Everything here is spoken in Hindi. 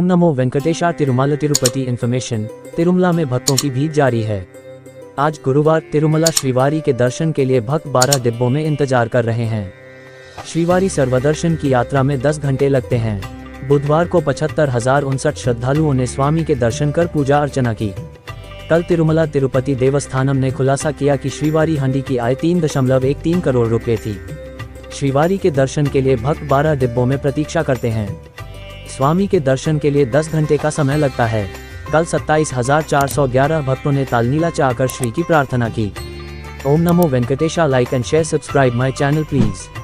ओम नमो वेंकटेशा। तिरुमला तिरुपति इन्फॉर्मेशन। तिरुमला में भक्तों की भीड़ जारी है। आज गुरुवार तिरुमला श्रीवारी के दर्शन के लिए भक्त 12 डिब्बों में इंतजार कर रहे हैं। श्रीवारी सर्वदर्शन की यात्रा में 10 घंटे लगते हैं। बुधवार को 75,059 श्रद्धालुओं ने स्वामी के दर्शन कर पूजा अर्चना की। कल तिरुमला तिरुपति देवस्थानम ने खुलासा किया कि श्रीवारी हंडी की आय 3.13 करोड़ रुपए थी। श्रीवारी के दर्शन के लिए भक्त 12 डिब्बों में प्रतीक्षा करते हैं। स्वामी के दर्शन के लिए 10 घंटे का समय लगता है। कल 27,411 भक्तों ने तालनीला चाहकर श्री की प्रार्थना की। ओम नमो Venkatesha. Like and share, subscribe my channel please.